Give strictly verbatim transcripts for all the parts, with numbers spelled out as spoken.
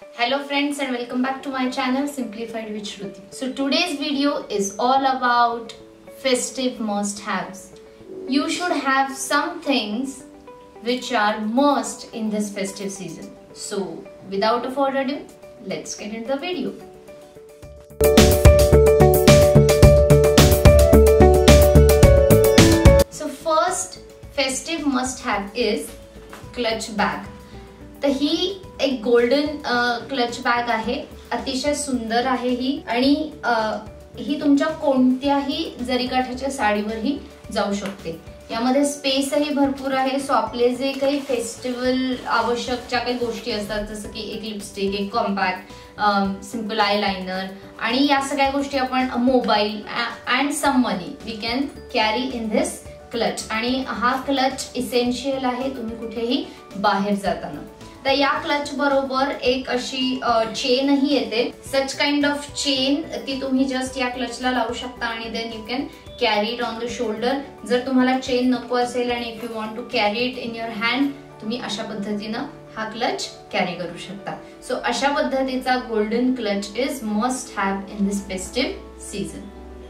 Hello friends and welcome back to my channel Simplified with Shruti. So today's video is all about festive must-haves. You should have some things which are must in this festive season. So without further ado, let's get into the video. So first festive must-have is clutch bag. तर ही एक golden clutch bag आहे, अतिशय सुंदर आहे ही आणि ही तुमच्या कोणत्याही जरीकाठाच्या साडीवरही जाऊ शकते. यामध्ये स्पेसही भरपूर आहे. सो आपले जे काही फेस्टिवल आवश्यक ज्या काही गोष्टी असतात जसं की एक लिपस्टिक, एक कॉम्पॅक्ट, सिंपल आय लायनर आणि या सगळ्या गोष्टी आपण mobile and some money we can carry in this clutch. आणि हा क्लच इसेन्शियल आहे तुम्ही कुठेही बाहेर जाताना. तर या क्लच बरोबर एक अशी चेनही येते. सच काइंड ऑफ चेन ती तुम्ही जस्ट या क्लचला लावू शकता आणि then you can carry it on the shoulder. जर तुम्हाला चेन नको असेल आणि if you want to carry it in your hand, तुम्ही अशा पद्धतीनं हा क्लच कॅरी करू शकता. सो अशा पद्धतीचा golden clutch is must have in this festive season.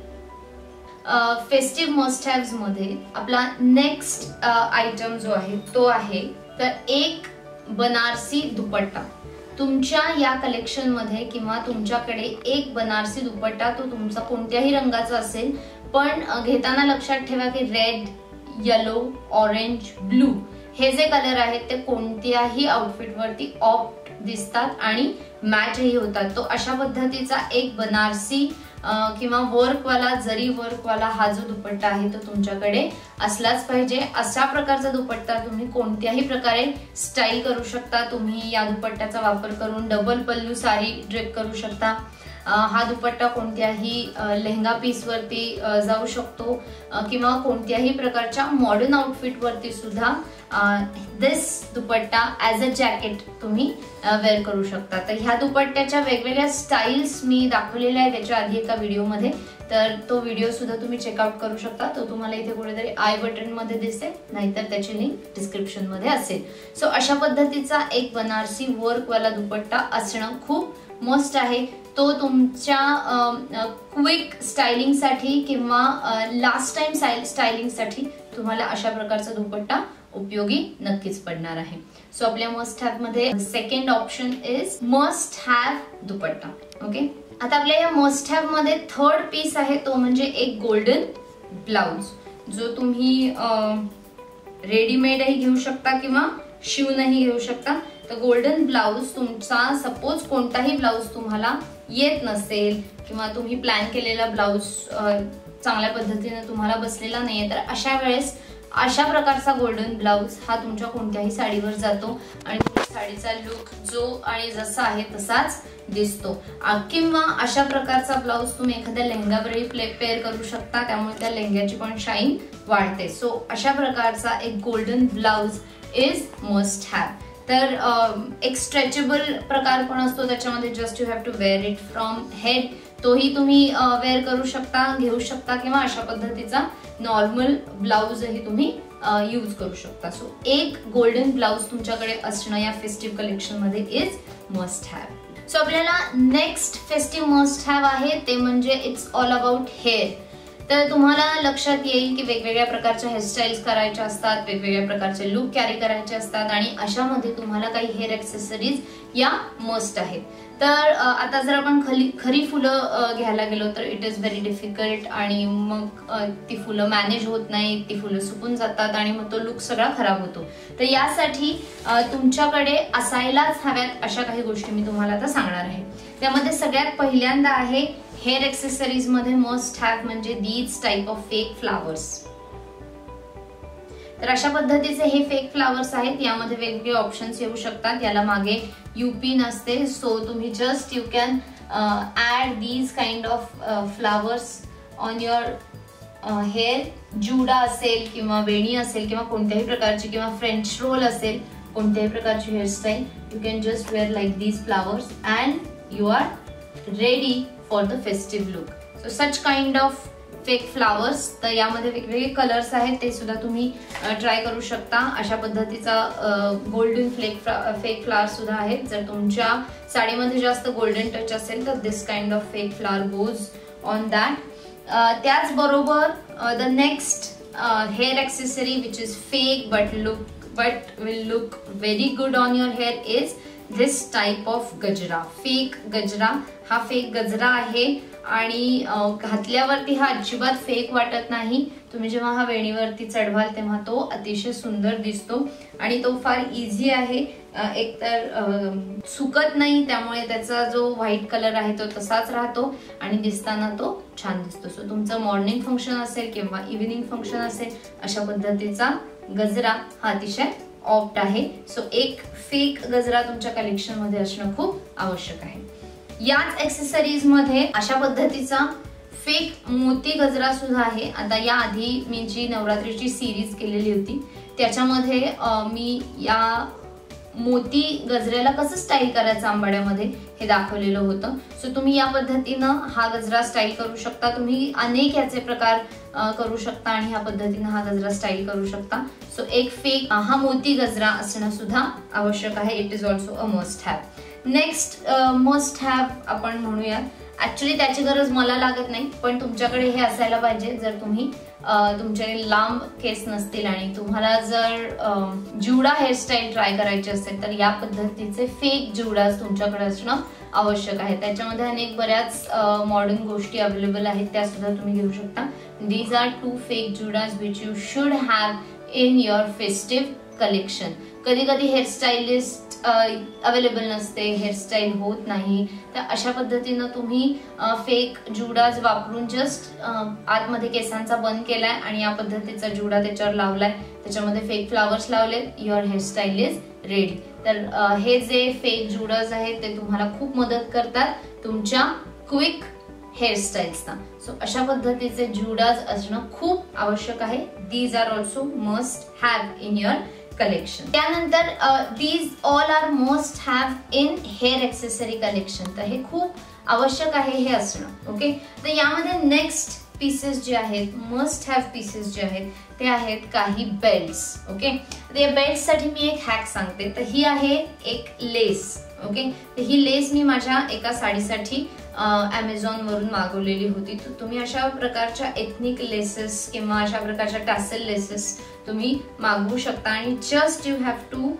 Festive must haves मध्ये आपला नेक्स्ट आयटम जो आहे तो आहे तर एक बनारसी दुपट्टा. तुमच्या या कलेक्शन मध्ये किंवा तुमच्याकडे एक बनारसी दुपट्टा, तो तुमचा कोणत्याही रंगाचा असेल, पण घेताना लक्षात ठेवा की रेड, येलो, ऑरेंज, ब्लू हे जे कलर आहेत ते कोणत्याही आउटफिट वरती ऑप्ट दिसतात आणि मॅचही होतात. तो अशा पद्धतीचा एक बनारसी किंवा वर्कवाला, जरी वर्कवाला हा जो दुपट्टा आहे तो तुमच्याकडे असलाच पाहिजे. अशा प्रकारचा दुपट्टा तुम्ही कोणत्याही प्रकारे स्टाईल करू शकता. तुम्ही या दुपट्ट्याचा वापर करून डबल पल्लू साडी ड्रेप करू शकता. हा दुपट्टा कोणत्याही लेहंगा पीस वरती जाऊ शकतो किंवा कोणत्याही प्रकारच्या मॉडर्न आउटफिट वरती सुद्धा this dupatta as a jacket तुम्ही वेअर करू शकता. तर ह्या दुपट्ट्याच्या वेगवेगळ्या स्टाईल्स मी दाखवलेल्या आहेत त्याच्या आधी एका व्हिडिओमध्ये, तर तो व्हिडिओ सुद्धा तुम्ही चेकआउट करू शकता. तो तुम्हाला इथे कुठेतरी आय बटन मध्ये दिसेल, नाहीतर त्याची लिंक डिस्क्रिप्शन मध्ये असेल. सो अशा पद्धतीचा एक बनारसी वर्कवाला दुपट्टा असणं खूप मस्ट आहे. तो तुमच्या क्विक स्टायलिंग साठी किंवा लास्ट टाइम स्टायलिंग साठी तुम्हाला अशा प्रकारचा दुपट्टा उपयोगी नक्कीच पडणार आहे. सो आपल्या मस्ट हॅव मध्ये second option is must have dupatta. Okay, आता आपल्या या मस्ट हॅव मध्ये थर्ड पीस आहे तो म्हणजे एक गोल्डन ब्लाउज, जो तुम्ही रेडीमेडही घेऊ शकता किंवा शिवूनही घेऊ शकता. तर गोल्डन ब्लाउज तुमचा, सपोज कोणताही ब्लाउज तुम्हाला येत नसेल किंवा तुम्ही प्लॅन केलेला ब्लाउज चांगल्या पद्धतीने तुम्हाला बसलेला नाहीये, तर अशा वेळेस अशा प्रकारचा गोल्डन ब्लाउज हा तुमच्या कोणत्याही साडीवर जातो आणि साडीचा लुक जो आणि जसा आहे तसाच दिसतो. किंवा अशा प्रकारचा ब्लाउज तुम्ही एखाद्या लेहंगावरही पेअर करू शकता, त्यामुळे त्या लेहंग्याची पण शाईन वाढते. सो अशा प्रकारचा एक golden blouse is must have. तर एक स्ट्रेचेबल प्रकार पण असतो त्याच्यामध्ये, just you have to wear it from head. तोही तुम्ही वेअर करू शकता, घेऊ शकता किंवा अशा पद्धतीचा नॉर्मल ब्लाउजही तुम्ही यूज करू शकता. सो एक गोल्डन ब्लाउज तुमच्याकडे असणं या फेस्टिव्ह कलेक्शन मध्ये इज मस्ट हॅव. सो आपल्याला नेक्स्ट फेस्टिव्ह मस्ट हॅव आहे ते म्हणजे इट्स ऑल अबाउट हेअर. तर तुम्हाला लक्षात येईल की वेगवेगळ्या प्रकारच्या हेअरस्टाईल्स करायच्या असतात, वेगवेगळ्या प्रकारचे लुक कॅरी करायचे असतात आणि अशामध्ये तुम्हाला काही हेअर ॲक्सेसरीज या मस्ट आहेत. तर आता जर आपण खरी खरी फुलं घ्यायला गेलो तर इट इज व्हेरी डिफिकल्ट आणि मग ती फुलं मॅनेज होत नाही, ती फुलं सुकून जातात आणि मग तो लुक सगळा खराब होतो. तर यासाठी तुमच्याकडे असायलाच हव्यात अशा काही गोष्टी मी तुम्हाला आता सांगणार आहे. त्यामध्ये सगळ्यात पहिल्यांदा आहे हेअर ॲक्सेसरीज मध्ये मस्ट हॅव म्हणजे these type of fake flowers. तर अशा पद्धतीचे हे फेक फ्लावर्स आहेत. यामध्ये वेगवेगळे ऑप्शन्स येऊ शकतात. याला मागे यूपी नसते, सो तुम्ही just you can add these kind of flowers on your hair. जुडा असेल किंवा वेणी असेल किंवा कोणत्याही प्रकारची किंवा फ्रेंच रोल असेल, कोणत्याही प्रकारची hairstyle, you can just wear like these flowers and you are ready for the festive look. So such kind of fake flowers, तर यामध्ये वेगवेगळे कलर्स आहेत, ते सुद्धा तुम्ही ट्राय करू शकता. अशा पद्धतीचा गोल्डन फ्लेक फेक फ्लावर सुद्धा आहेत. जर तुमच्या साडीमध्ये जास्त गोल्डन टच असेल तर this kind of fake flower goes on that. त्याचबरोबर the next hair accessory which is fake but look but will look very good on your hair is this type of gajra. Fake gajra, हा fake गजरा आहे आणि घातल्यावरती हा अजिबात fake वाटत नाही. तुम्ही जेव्हा हा वेणीवरती चढवाल तेव्हा तो अतिशय सुंदर दिसतो आणि तो फार इझी आहे. एकतर सुकत नाही, त्यामुळे त्याचा जो व्हाईट कलर आहे तो तसाच राहतो आणि दिसताना तो छान दिसतो. सो तुमचं मॉर्निंग फंक्शन असेल किंवा इव्हिनिंग फंक्शन असेल, अशा पद्धतीचा गजरा हा अतिशय ऑप्ट आहे. सो एक फेक गजरा तुमच्या कलेक्शन मध्ये असणं खूप आवश्यक आहे. याच एक्सेसरीज मध्ये अशा पद्धतीचा फेक मोती गजरा सुद्धा आहे. आता या आधी मी जी नवरात्रीची सिरीज केलेली होती त्याच्यामध्ये मी या मोती गजऱ्याला कसं स्टाईल करायचं आंबाड्यामध्ये हे दाखवलेलं होतं. सो तुम्ही या पद्धतीनं हा गजरा स्टाईल करू शकता. तुम्ही अनेक याचे प्रकार करू शकता आणि ह्या पद्धतीनं हा गजरा स्टाईल करू शकता. सो एक फेक हा मोती गजरा असणं सुद्धा आवश्यक आहे. It is also a must have. Next must have आपण म्हणूया, ऍक्च्युली त्याची गरज मला लागत नाही, पण तुमच्याकडे हे असायला पाहिजे जर तुम्ही तुमचे लांब केस नसतील आणि तुम्हाला जर जुडा हेअरस्टाईल ट्राय करायची असेल तर या पद्धतीचे फेक जुडास तुमच्याकडे असणं आवश्यक आहे. त्याच्यामध्ये अनेक बऱ्याच मॉडर्न गोष्टी अवेलेबल आहेत, त्या सुद्धा तुम्ही घेऊ शकता. दीज आर टू फेक जुडास which you should have in your festive collection. कधी कधी हेअरस्टाईलिस्ट अवेलेबल नसते, हेअरस्टाईल होत नाही, तर अशा पद्धतीनं तुम्ही फेक जुडाज वापरून जस्ट आतमध्ये केसांचा बंद केलाय आणि या पद्धतीचा जुडा त्याच्यावर लावलाय, त्याच्यामध्ये फेक फ्लावर्स लावले, युअर हेअरस्टाईल इज रेडी. तर हे जे फेक जुडाज आहेत ते तुम्हाला खूप मदत करतात तुमच्या क्विक हेअरस्टाईल्सना. सो अशा पद्धतीचे जुडाज असणं खूप आवश्यक आहे. These are also must have in your collection. त्यानंतर these all are must have in hair accessory collection. तर हे खूप आवश्यक आहे हे असणं. ओके, तर यामध्ये नेक्स्ट पीसेस जे आहेत, मस्ट हॅव पीसेस जे आहेत ते आहेत काही बेल्ट्स. ओके, तर या बेल्ट साठी मी एक हॅक सांगते. तर ही आहे एक लेस. ओके, तर ही लेस मी माझ्या एका साडीसाठी अमेझॉन वरून मागवलेली होती. तर तुम्ही अशा प्रकारच्या एथनिक लेसेस किंवा अशा प्रकारच्या टॅसल लेसेस तुम्ही मागवू शकता आणि just you have to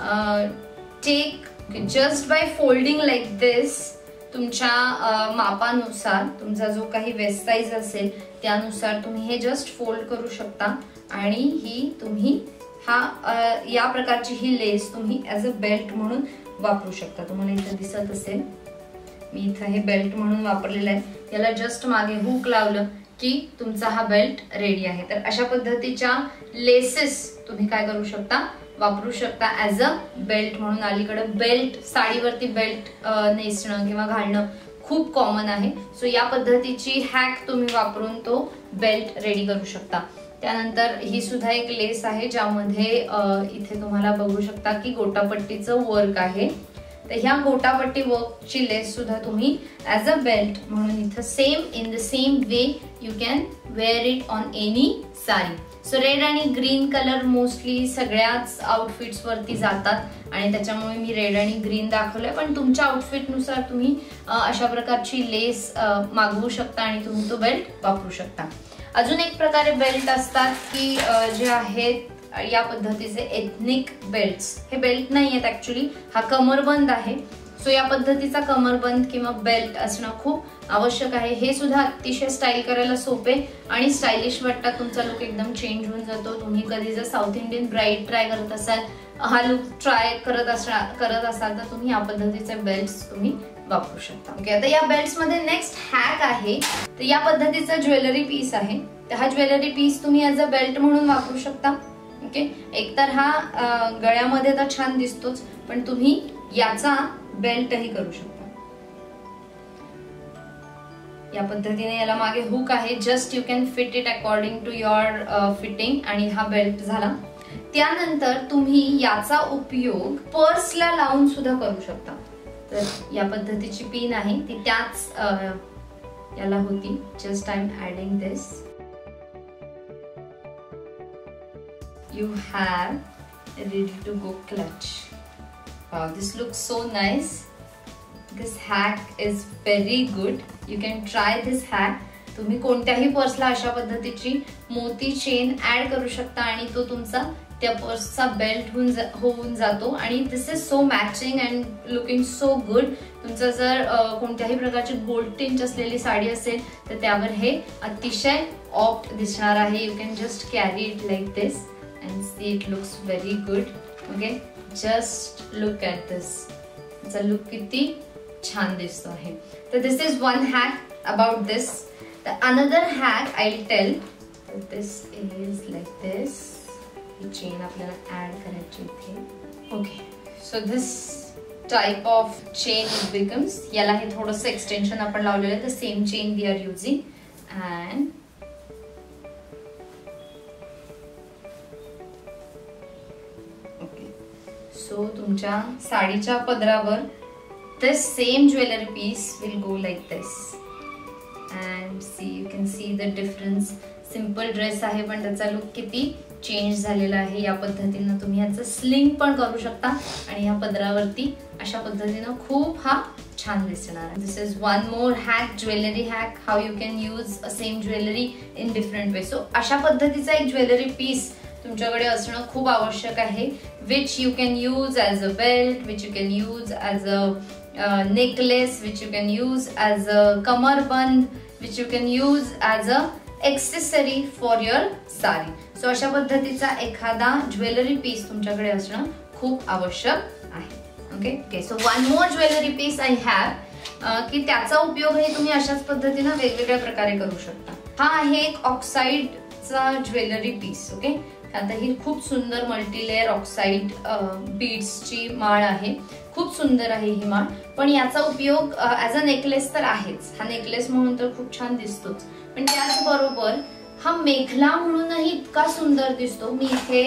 take just by folding like this, तुमच्या मापानुसार तुमचा जो काही वेस्ट साईज असेल त्यानुसार तुम्ही हे जस्ट फोल्ड करू शकता आणि ही तुम्ही हा या प्रकारची ही लेस तुम्ही ऍज अ बेल्ट म्हणून वापरू शकता. तुम्हाला इथे दिसत असेल मी इथं हे बेल्ट म्हणून वापरलेलं आहे. याला जस्ट मागे हुक लावलं की तुमचा हा बेल्ट रेडी आहे. तर अशा पद्धतीच्या लेसेस तुम्ही काय करू शकता, वापरू शकता ऍज अ बेल्ट म्हणून. अलीकडे बेल्ट, साडीवरती बेल्ट नेसणं किंवा घालणं खूप कॉमन आहे. सो या पद्धतीची हॅक तुम्ही वापरून तो बेल्ट रेडी करू शकता. त्यानंतर ही सुद्धा एक लेस आहे ज्यामध्ये इथे तुम्हाला बघू शकता की गोटापट्टीचं वर्क आहे. तर ह्या गोटापट्टी वर्कची लेस सुद्धा तुम्ही ऍज अ बेल्ट म्हणून इथं same in the same way you can wear it on any sari. So red आणि ग्रीन कलर मोस्टली सगळ्याच आउटफिट्स वरती जातात आणि त्याच्यामुळे मी रेड आणि ग्रीन दाखवलंय, पण तुमच्या आउटफिट नुसार तुम्ही अशा प्रकारची लेस मागवू शकता आणि तुम्ही तो बेल्ट वापरू शकता. अजून एक प्रकारे बेल्ट असतात की जे आहेत या पद्धतीचे एथनिक बेल्ट्स. हे बेल्ट नाही आहेत ऍक्च्युली, हा कमरबंद आहे. सो या पद्धतीचा कमरबंद किंवा बेल्ट असणं खूप आवश्यक आहे. हे सुद्धा अतिशय स्टाईल करायला सोपे आणि स्टायलिश वाटतात. तुमचा लुक एकदम चेंज होऊन जातो. तुम्ही कधी जर साऊथ इंडियन ब्राईड ट्राय करत असाल, हा लुक ट्राय करत असणार करत असाल तर तुम्ही या पद्धतीचे बेल्ट्स तुम्ही वापरू शकता. ओके, आता या बेल्ट्स मध्ये नेक्स्ट हॅक आहे. तर या पद्धतीचा ज्वेलरी पीस आहे. तर हा ज्वेलरी पीस तुम्ही ऍज अ बेल्ट म्हणून वापरू शकता. ओके, एकतर हा गळ्यामध्ये तर छान दिसतोच, पण तुम्ही याचा बेल्टही करू शकता. या पद्धतीने याला मागे हुक आहे. Just you can fit it according to your fitting आणि हा बेल्ट झाला. त्यानंतर तुम्ही याचा उपयोग पर्सला लावून सुद्धा करू शकता. तर या पद्धतीची पिन आहे ती त्याच याला होती. Just I am adding this. You have a ready to go clutch. Wow, this looks so nice. This hack is very good. You can try this hack. तुम्ही कोणत्याही पर्सला अशा पद्धतीची मोती चेन ऍड करू शकता आणि तो तुमचा त्या पर्सचा बेल्ट होऊन जा, होऊन जातो. आणि this is so matching and looking so good. तुमचं जर कोणत्याही प्रकारची गोल्ड टिंच असलेली साडी असेल तर त्यावर हे अतिशय ऑप्ट दिसणार आहे. You can just carry it like this and see it looks very good. Okay, just look at this. It's a look किती छान दिसतो आहे. So this is one hack about this. The another hack I'll tell. This is like this. He chain आपल्याला add करायची इथे. Okay, so this type of chain becomes. याला हे थोडंसं extension आपण लावलेलं आहे. The same chain we are using and so तुमच्या साडीच्या पदरावर this same jewelry piece will go like this and see you can see the difference. Simple dress आहे पण त्याचा लुक किती चेंज झालेला आहे. या पद्धतीने तुम्ही याचं स्लिंग पण करू शकता आणि या पदरावरती अशा पद्धतीने खूप हा छान दिसणार आहे. This is one more hack, jewellery hack, how you can use a same jewellery in different way. So अशा पद्धतीचा एक ज्वेलरी पीस तुमच्याकडे असणं खूप आवश्यक आहे. Which you can use as a belt, which you can use as a necklace, which you can use as a कमरबंद, which you can use as a accessory for your sari. So अशा पद्धतीचा एखादा jewellery piece तुमच्याकडे असणं खूप आवश्यक आहे. Okay okay so one more jewellery piece I have की त्याचा उपयोगही तुम्ही अशाच पद्धतीने वेगवेगळ्या प्रकारे करू शकता. हा आहे एक ऑक्साइडचा ज्वेलरी पीस. ओके, आता ही खूप सुंदर मल्टीलेअर ऑक्साइड बीड्सची माळ आहे. खूप सुंदर आहे ही माळ. पण याचा उपयोग ॲज अ नेकलेस तर आहेच. हा नेकलेस म्हणून तर खूप छान दिसतोच, पण त्याचबरोबर हा मेखला म्हणूनही इतका सुंदर दिसतो. मी इथे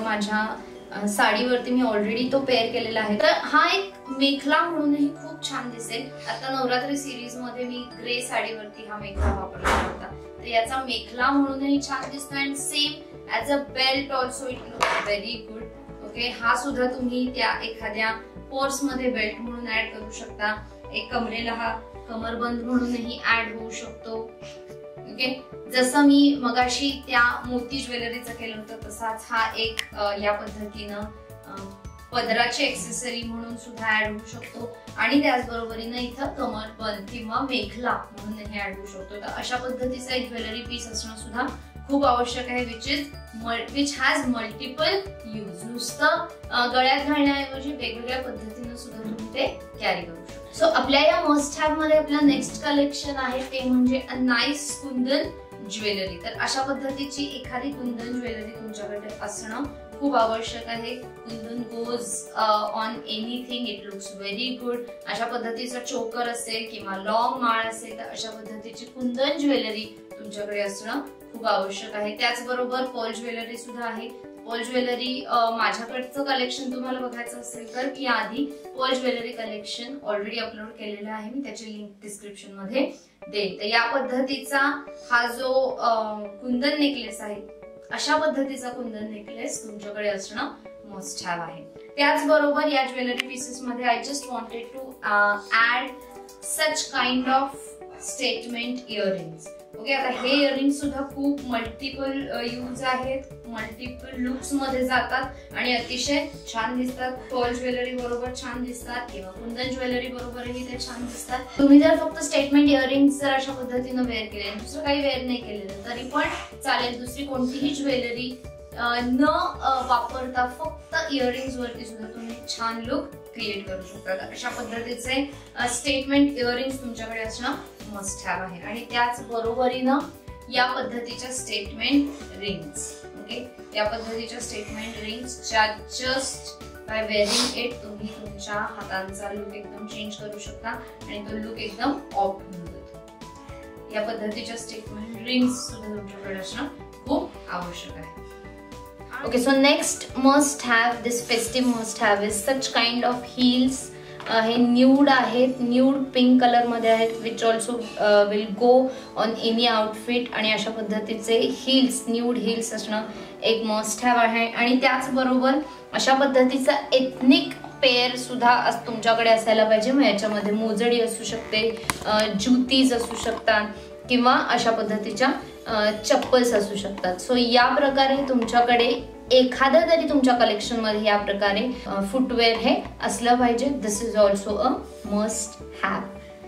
माझ्या साडीवरती मी ऑलरेडी तो पेअर केलेला आहे. तर हा एक मेखला म्हणूनही खूप छान दिसेल. आता नवरात्री सिरीज मध्ये मी ग्रे साडीवरती हा मेखला वापरला होता, तर याचा मेखला म्हणूनही छान दिसतो. And same as a belt also it looks very good. Okay, हा सुद्धा तुम्ही त्या एखाद्या पर्स मध्ये बेल्ट म्हणून ऍड करू शकता. एक कमरेला हा कमरबंद म्हणूनही ऍड होऊ शकतो. ओके, जसं मी मगाशी त्या मोती ज्वेलरीचं केलं होतं तसाच हा एक या पद्धतीनं पदराची एक्सेसरी म्हणून सुद्धा ऍड होऊ शकतो. आणि त्याचबरोबरीनं इथं कमरबंद किंवा मेखला म्हणूनही ऍड होऊ शकतो. तर अशा पद्धतीचा एक ज्वेलरी पीस असणं सुद्धा खूप आवश्यक आहे. Which is which has multiple use. नुसतं गळ्यात घालण्याऐवजी वेगवेगळ्या पद्धतीने सुद्धा तुम्ही ते कॅरी करू शकता. सो आपल्या या मस्ट हॅव मध्ये आपलं नेक्स्ट कलेक्शन आहे ते म्हणजे अ नाईस कुंदन ज्वेलरी. तर अशा पद्धतीची एखादी कुंदन ज्वेलरी तुमच्याकडे असणं खूप आवश्यक आहे. Kundan goes on anything, it looks very good. अशा पद्धतीचा चोकर असेल किंवा लॉंग माळ असेल तर अशा पद्धतीची कुंदन ज्वेलरी तुमच्याकडे असणं खूप आवश्यक आहे. त्याचबरोबर पर्ल ज्वेलरी सुद्धा आहे. पर्ल ज्वेलरी माझ्याकडचं कलेक्शन तुम्हाला बघायचं असेल तर याआधी pearl jewellery collection already upload केलेलं आहे मी, त्याची लिंक डिस्क्रिप्शन मध्ये देईन. तर या पद्धतीचा हा जो कुंदन नेकलेस आहे, अशा पद्धतीचा कुंदन नेकलेस तुमच्याकडे असणं मस्ट हॅव आहे. त्याचबरोबर या ज्वेलरी पीसेस मध्ये I just wanted to add such kind of statement earrings. Okay, आता हे इयरिंग्स सुद्धा खूप मल्टिपल यूज आहेत, मल्टिपल लुक्स मध्ये जातात आणि अतिशय छान दिसतात. पर्ल ज्वेलरी बरोबर छान दिसतात किंवा कुंदन ज्वेलरी बरोबरही ते छान दिसतात. तुम्ही जर फक्त स्टेटमेंट इयरिंग्स जर अशा पद्धतीने वेअर केले, दुसरं काही वेअर नाही केलेलं तरी पण चालेल. दुसरी कोणतीही ज्वेलरी न वापरता फक्त इयरिंग्स वरती सुद्धा तुम्ही छान लुक क्रिएट करू शकता. अशा पद्धतीचे स्टेटमेंट इयरिंग्स तुमच्याकडे असणं मस्ट हॅव आहे. आणि त्याच बरोबरीनं या पद्धतीच्या स्टेटमेंट रिंग्स. ओके, या पद्धतीच्या स्टेटमेंट रिंग्स ज्या जस्ट बाय वेअरिंग इट तुम्ही तुमच्या हातांचा लुक एकदम चेंज करू शकता आणि तो लुक एकदम ऑफ होऊन जातो. या पद्धतीच्या स्टेटमेंट रिंग्स सुद्धा तुमच्याकडे असणं खूप आवश्यक आहे. Okay, so next must have, this festive must have is such kind of heels हे न्यूड आहेत, न्यूड पिंक कलर मध्ये आहेत, which also will go on any outfit. आणि अशा पद्धतीचे हिल्स, न्यूड हिल्स असणं एक मस्ट हॅव आहे. आणि त्याचबरोबर अशा पद्धतीचा एथनिक पेअर सुद्धा तुमच्याकडे असायला पाहिजे. मग याच्यामध्ये मोजडी असू शकते, जुतीज असू शकतात किंवा अशा पद्धतीच्या चप्पल्स असू शकतात. सो या प्रकारे तुमच्याकडे एखाद्या तरी तुमच्या कलेक्शन मध्ये या प्रकारे फुटवेअर हे असलं पाहिजे. This is also a must have.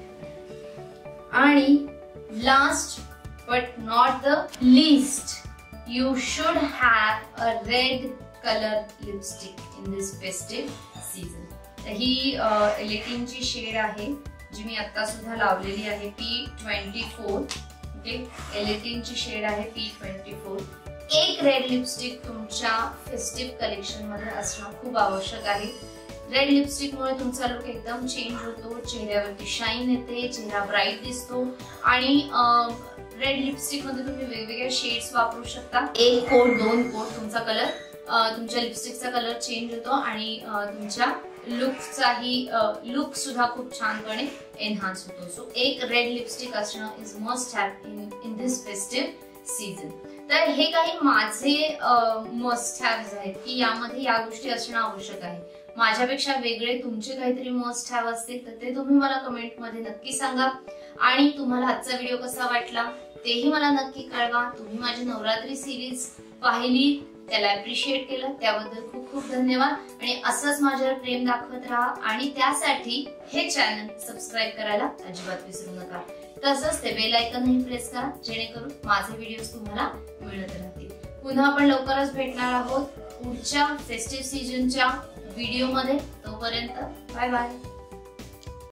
आणि last but not the least, you should have a red colour lipstick in this festive season. तर ही एलेटिनची शेड आहे जी मी आता सुद्धा लावलेली आहे, पी ट्वेंटी फोर. ओके, एलेटिनची शेड आहे पी ट्वेंटी फोर. एक रेड लिपस्टिक तुमच्या फेस्टिव्ह कलेक्शन मध्ये असणं खूप आवश्यक आहे. रेड लिपस्टिक मुळे तुमचा लुक एकदम चेंज होतो, चेहऱ्यावरती शाईन येते, चेहरा ब्राईट दिसतो. आणि रेड लिपस्टिक मध्ये तुम्ही वेगवेगळे शेड्स वापरू शकता. एक कोट, दोन कोट, तुमचा कलर, तुमच्या लिपस्टिकचा कलर चेंज होतो आणि तुमच्या लुकचाही लुक सुद्धा खूप छानपणे एनहान्स होतो. सो एक रेड लिपस्टिक असणं is must have in in this festive season. तर हे काही माझे मस्ट हॅव्स आहेत की यामध्ये या गोष्टी असणं आवश्यक आहे. माझ्यापेक्षा वेगळे तुमचे काहीतरी मस्ट हॅव असतील तर ते तुम्ही मला कमेंट मध्ये नक्की सांगा. आणि तुम्हाला आजचा व्हिडिओ कसा वाटला तेही मला नक्की कळवा. तुम्ही माझी नवरात्री सिरीज पाहिली, त्याला अप्रिशिएट केलं, त्याबद्दल खूप खूप धन्यवाद. आणि असंच माझ्यावर प्रेम दाखवत राहा. आणि त्यासाठी हे चॅनल सबस्क्राईब करायला अजिबात विसरू नका. तसंच ते बेल आयकॉनही प्रेस करा जेणेकरून माझे व्हिडिओज तुम्हाला मिळत राहतील. पुन्हा आपण लवकरच भेटणार आहोत पुढच्या फेस्टिव्ह सीझनच्या व्हिडिओ मध्ये. तोपर्यंत बाय बाय.